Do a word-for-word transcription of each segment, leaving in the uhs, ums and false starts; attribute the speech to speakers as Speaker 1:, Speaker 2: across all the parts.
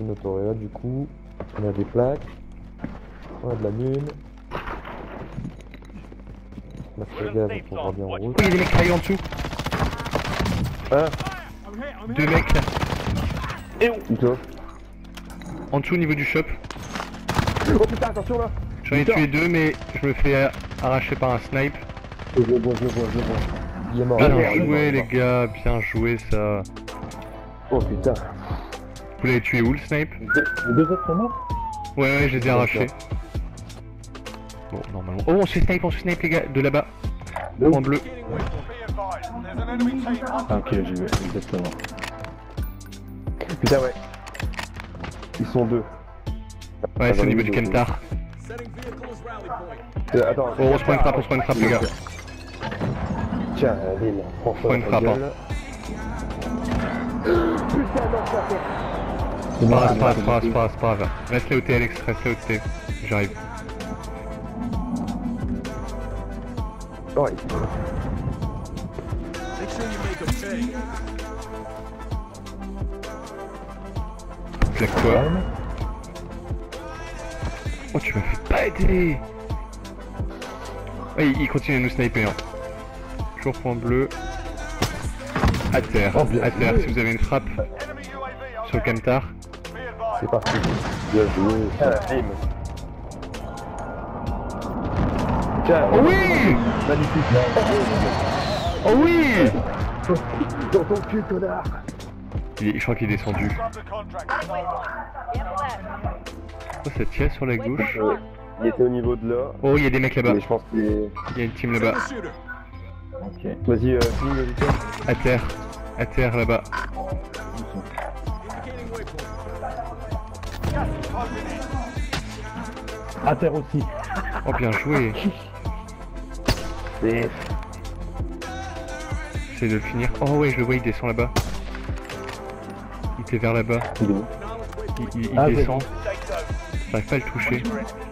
Speaker 1: une autoréa du coup. On a des plaques. On a de la mine. On a fait le gaz, on pourra bien en route.
Speaker 2: Il y a des mecs travaillent en dessous.
Speaker 1: Ah.
Speaker 2: Deux mecs là.
Speaker 1: Et où? Où toi?
Speaker 2: En dessous au niveau du shop.
Speaker 1: Oh putain, attention là!
Speaker 2: J'en ai tué deux mais je me fais arracher par un snipe.
Speaker 1: Je le vois, je le vois, je le vois. Il est mort.
Speaker 2: Bien
Speaker 1: il est mort,
Speaker 2: joué
Speaker 1: il est
Speaker 2: les
Speaker 1: mort.
Speaker 2: gars, bien joué ça.
Speaker 1: Oh putain.
Speaker 2: Vous l'avez tué où le snipe?
Speaker 1: Les deux autres sont morts?
Speaker 2: Ouais ouais, je les ai arrachés. Bon, normalement. Oh, on se fait snipe, on se fait snipe les gars, de là-bas. Point bleu.
Speaker 1: Ah ok, j'y vais, exactement. Putain ouais. Ils sont deux.
Speaker 2: Ouais,
Speaker 1: Ah,
Speaker 2: c'est au niveau
Speaker 1: oui,
Speaker 2: du
Speaker 1: oui,
Speaker 2: Kentar.
Speaker 1: Euh, attends.
Speaker 2: Oh, on se prend une frappe, on se prend une frappe les gars.
Speaker 1: Tiens, la ville.
Speaker 2: On se prend une frappe. Hein.
Speaker 1: Putain, non, ça fait.
Speaker 2: C'est pas grave, c'est pas grave, c'est pas grave, c'est pas grave, c'est pas grave. Reste là où t'es Alex, reste là où t'es. J'arrive.
Speaker 1: Oh, il...
Speaker 2: Claque toi. Oh, tu m'as fait pas aider. Ouais, il, il continue à nous sniper. Hein. Toujours point bleu. À terre,
Speaker 1: Oh, bien
Speaker 2: à terre.
Speaker 1: joué.
Speaker 2: Si vous avez une frappe sur le Kentar.
Speaker 1: C'est parti. Bien joué. Ah, bim. Tiens,
Speaker 2: Oh oui!
Speaker 1: magnifique.
Speaker 2: Oh oui!
Speaker 1: Dans ton cul, connard.
Speaker 2: Il est- je crois qu'il est descendu. Oh, ça tient sur la gauche.
Speaker 1: Euh, il était au niveau de là.
Speaker 2: Oh, il y a des mecs là-bas.
Speaker 1: Mais je pense qu'il est...
Speaker 2: Il y a une team là-bas.
Speaker 1: Ok. Vas-y, euh, finis le vitesse.
Speaker 2: À terre. À terre là-bas.
Speaker 3: À terre aussi.
Speaker 2: Oh, bien joué.
Speaker 1: C'est...
Speaker 2: J'essaie de le finir. Oh ouais, je le vois, il descend là-bas. Il était vers là-bas.
Speaker 1: Il est où?
Speaker 2: Il, il- il
Speaker 3: Ah,
Speaker 2: descend. J'arrive pas à le toucher.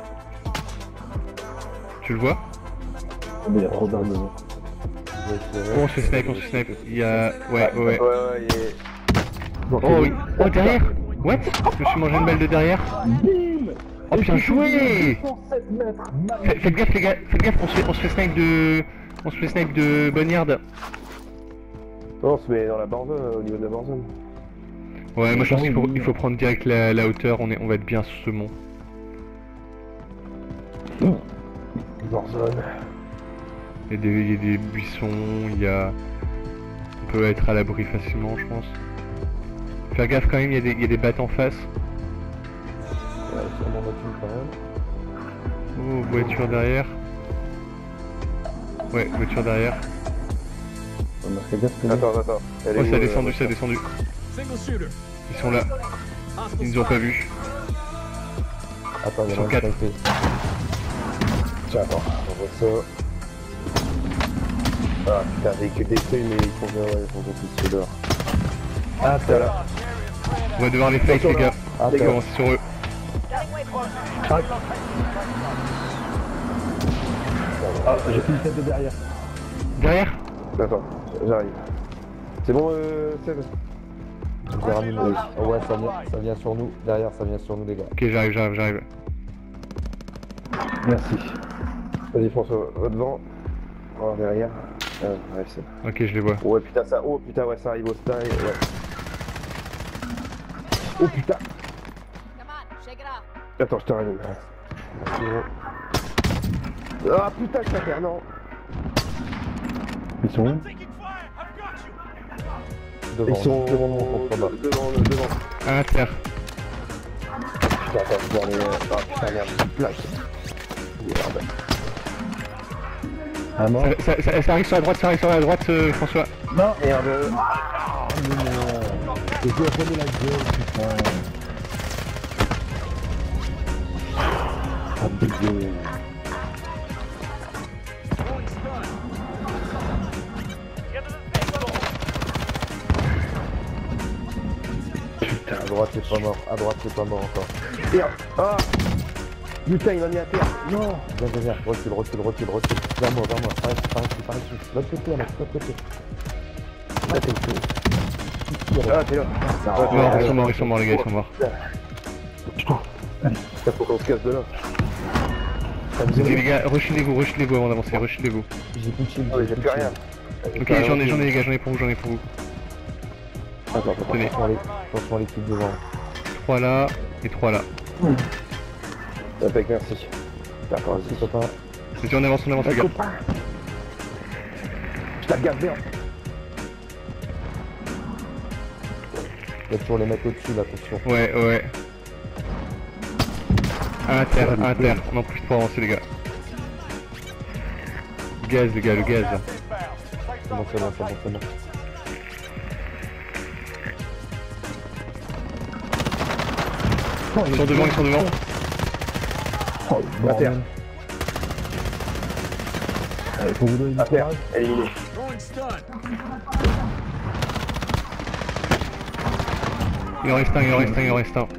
Speaker 2: Tu le vois?
Speaker 3: Mais il y a trop d'armes devant.
Speaker 2: Oh, on se fait snipe, on se fait snipe. Il y a... Ouais, ouais, ouais.
Speaker 1: Ouais, ouais, il est...
Speaker 2: Oh oui. Oh, derrière. What? Je me suis mangé une balle de derrière.
Speaker 3: Bim!
Speaker 2: Oh, bien joué!
Speaker 3: cent sept mètres.
Speaker 2: Faites faites gaffe, les gars. Faites gaffe, on se fait, on se fait snipe de... On se fait snipe de Boneyard.
Speaker 1: Non, on se met dans la barzone, euh, au niveau de la barzone.
Speaker 2: Ouais, moi je pense qu'il faut, il faut prendre direct la, la hauteur. On, est, on va être bien sous ce mont.
Speaker 1: Barzone.
Speaker 2: Il y, a des, il y a des buissons, il y a... On peut être à l'abri facilement, je pense. Faire gaffe quand même, il y a des, il y a des battes en face.
Speaker 1: Ouais, sûrement voiture quand même.
Speaker 2: Oh, voiture derrière. Ouais, voiture derrière.
Speaker 3: On a fait gaffe que
Speaker 1: Attends, attends. Elle est
Speaker 2: Oh,
Speaker 1: où,
Speaker 2: ça a
Speaker 1: euh,
Speaker 2: descendu, ça a descendu. Ils sont là. Ils nous ont pas vus.
Speaker 1: Attends, il y
Speaker 2: Ils sont
Speaker 1: en a un
Speaker 2: quatre.
Speaker 1: qui a été. Tiens, attends, on voit ça. Ah putain, véhicule détruit, mais ils font bien, ouais, ils font beaucoup de ceux dehors. Ah, t'es là.
Speaker 2: On va devoir les fake, les gars.
Speaker 1: Ah,
Speaker 2: On va
Speaker 1: t'es là.
Speaker 2: commencer sur eux.
Speaker 3: Ah, j'ai pris une tête de derrière.
Speaker 2: Derrière?
Speaker 1: Attends, j'arrive. C'est bon, euh, Seb? Je vais ramener mon... Oh ouais, ça vient, ça vient sur nous. Derrière, ça vient sur nous, les gars.
Speaker 2: Ok, j'arrive, j'arrive, j'arrive.
Speaker 3: Merci.
Speaker 1: Vas-y, François, va devant. Oh, derrière. Ah, ouais, c'est...
Speaker 2: Ok, je les vois.
Speaker 1: Ouais, putain, ça... Oh, putain, ouais, ça arrive au style, ouais. Oh, putain. Attends, je te ramène. Ah, putain, je t'affaire, non.
Speaker 3: Ils sont où?
Speaker 1: Devant, Ils sont devant mon contre bas. devant, le devant.
Speaker 2: À terre.
Speaker 1: Putain, attends, je vois les... Ah, putain, merde, une plaque. Merde.
Speaker 3: Un mort?
Speaker 2: Ça, ça, ça, ça arrive sur la droite, ça arrive sur la droite, euh, François.
Speaker 3: Non!
Speaker 1: Merde.
Speaker 3: Ah, mais non! Je vais reprendre la gueule, putain! Ah, dégueu!
Speaker 1: Putain, à droite, c'est pas mort. À droite, c'est pas mort encore. Merde. Ah. Putain, il m'a mis à terre. Non. Viens, viens, viens. Recule, recule, recule, recule. Vers moi, vers moi. Par ici, par ici, par ici. L'autre côté, là, l'autre côté. Là, t'es où? Ah, t'es là.
Speaker 2: Non, ils sont morts, ils sont morts, les gars, ils sont morts.
Speaker 1: Il faut qu'on se casse de là.
Speaker 2: Vas-y les gars, rechelez-vous, rechelez-vous avant d'avancer, rechelez-vous.
Speaker 3: J'ai plus de shield.
Speaker 1: Ah oui, j'ai plus rien.
Speaker 2: Ok, j'en ai, j'en ai les gars, j'en ai pour vous, j'en ai pour vous.
Speaker 1: Attends, attends,
Speaker 2: Tenez.
Speaker 1: attention à l'équipe- attention à l'équipe devant.
Speaker 2: trois là et trois là.
Speaker 1: Impec, merci. D'accord, vas-y, copain.
Speaker 2: Vas-y, on avance, on avance les gars.
Speaker 1: Je la garde bien. Il y a toujours les mecs au-dessus là, attention.
Speaker 2: Ouais, ouais. À terre, à terre. On en plus pour avancer les gars. Gaz les gars, le gaz.
Speaker 1: C'est bon, c'est bon, c'est bon, c'est bon.
Speaker 2: Ils sont devant, ils sont devant.
Speaker 3: Oh,
Speaker 1: À terre.
Speaker 3: Allez, faut vous donner du
Speaker 1: À terre,
Speaker 3: courage.
Speaker 1: éliminé.
Speaker 2: Il en reste un, il en reste un, il en reste un.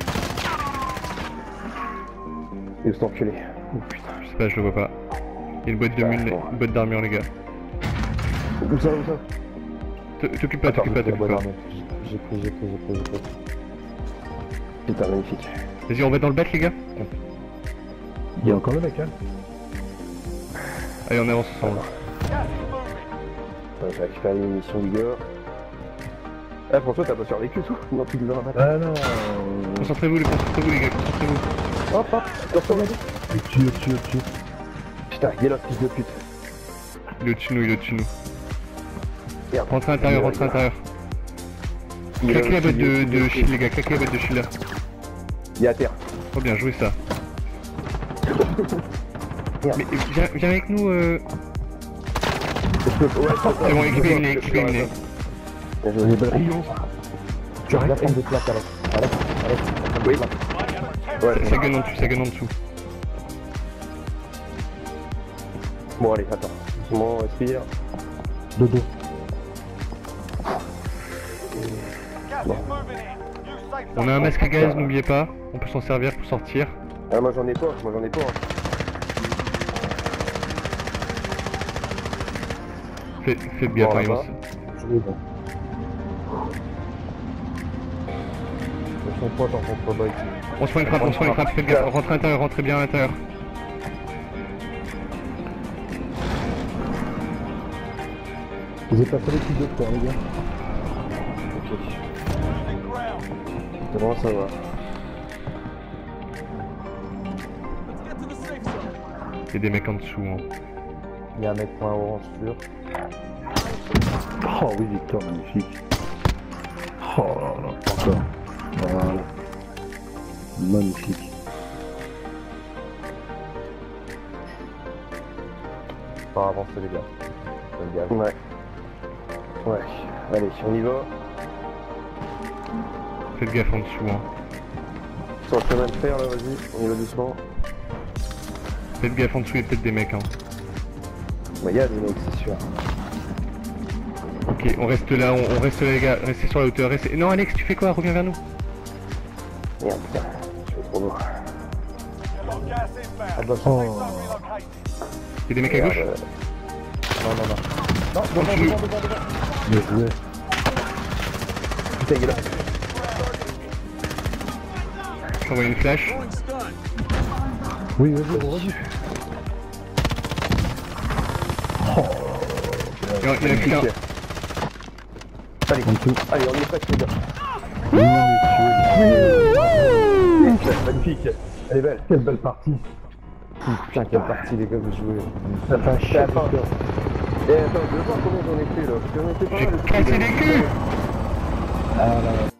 Speaker 1: Et où s'est enculé? Oh putain.
Speaker 2: Je sais pas, je le vois pas. Il y a une boîte de mine, une boîte d'armure les gars.
Speaker 1: Où ça, où ça?
Speaker 2: T- T'occupe pas, t'occupe pas, t'occupe pas.
Speaker 1: J'ai pris, j'ai pris, j'ai pris, j'ai pris. Putain, magnifique.
Speaker 2: Vas-y, on va dans le bat les gars.
Speaker 3: Il y a encore le mec, hein.
Speaker 2: Allez, on avance ensemble.
Speaker 1: Ouais, j'ai récupéré les munitions du gars. Eh, François, t'as pas survécu tout? Non, tu nous as rabattu.
Speaker 3: Ah non. euh,
Speaker 2: Concentrez-vous, les concentrez-vous les gars, concentrez-vous.
Speaker 1: Hop, hop, attention, regardez.
Speaker 3: Au-dessus, au-dessus, au-dessus.
Speaker 1: Putain, il est là, fils de pute.
Speaker 2: Il est au-dessus de nous, il est au-dessus de nous.
Speaker 1: Merde.
Speaker 2: Rentrez à l'intérieur, rentrez à l'intérieur.
Speaker 1: Il est
Speaker 2: Claquez la
Speaker 1: là,
Speaker 2: boîte
Speaker 1: il est
Speaker 2: de,
Speaker 1: au-dessus,
Speaker 2: de
Speaker 1: il est
Speaker 2: shield les gars, claquez la boîte de shield là.
Speaker 1: Il est à terre.
Speaker 2: Oh bien joué ça.
Speaker 1: Merde.
Speaker 2: Mais viens, viens avec nous euh...
Speaker 1: Ouais,
Speaker 2: C'est bon, équipe éliminée, équipe éliminée.
Speaker 1: Bien joué.
Speaker 3: Les balles.
Speaker 1: Tu vas prendre des plaques, Alex. Alex, Alex, oui. Ouais,
Speaker 2: Ça gagne en dessous, ça gagne en dessous.
Speaker 1: bon, allez, attends. Doucement, respire.
Speaker 3: Dodo.
Speaker 1: Bon.
Speaker 2: On a un masque à gaz, n'oubliez pas. On peut s'en servir pour sortir.
Speaker 1: Ah, moi j'en ai pas, moi j'en ai pas. Hein.
Speaker 2: Faites, faites gaffe,
Speaker 1: Bon,
Speaker 2: hein, ils vont
Speaker 1: là-bas.
Speaker 2: se-
Speaker 3: Je vais bon.
Speaker 1: Ils sont potes en contre-bug.
Speaker 2: On se prend une frappe, on se prend une frappe, faites gaffe. Rentrez à l'intérieur, rentrez bien à l'intérieur.
Speaker 3: Vous êtes passé l'équipe de sport, les gars.
Speaker 1: Ok. C'est bon, ça va.
Speaker 2: Il y a des mecs en dessous. Hein.
Speaker 1: Il y a un mec point orange sûr.
Speaker 3: Oh oui, Victor, magnifique. Oh là là, encore. Voilà. Magnifique.
Speaker 1: Pas avancer les gars. Le gaz. Ouais. Ouais. Allez, on y va.
Speaker 2: Faites gaffe en dessous. Hein.
Speaker 1: Sur le chemin de fer là, vas-y, on y va doucement.
Speaker 2: Faites gaffe en dessous, il y a peut-être des mecs. Hein.
Speaker 1: Bah y'a des mecs, c'est sûr.
Speaker 2: Ok, on reste là, on, on reste là les gars. Restez sur la hauteur. Restez... Non Alex, tu fais quoi? Reviens vers nous.
Speaker 1: Merde, putain. Je suis trop loin. Ah bah,
Speaker 3: Oh.
Speaker 2: Il y a des mecs à gauche.
Speaker 1: Merde. Non, non, non. Non,
Speaker 2: En
Speaker 1: devant,
Speaker 2: dessous.
Speaker 1: devant, devant, devant.
Speaker 3: Bien joué.
Speaker 1: Putain, il est là.
Speaker 2: J'envoie une flash.
Speaker 3: Oui, vas-y, bon, vas-y.
Speaker 2: Il y en il y en a plus qu'un.
Speaker 1: Allez,
Speaker 3: En dessous.
Speaker 1: allez, on y est presque les gars.
Speaker 3: Oui, messieurs.
Speaker 1: Magnifique. Elle est belle.
Speaker 3: Quelle belle partie.
Speaker 1: Putain, quelle partie les gars vous jouez.
Speaker 3: Ça fait un
Speaker 1: Et
Speaker 3: chien.
Speaker 1: attends, et attends, je veux voir combien j'en ai fait là. Parce que j'en ai fait pas
Speaker 2: J'ai
Speaker 1: mal.
Speaker 2: cassé les culs.
Speaker 3: Ah là là,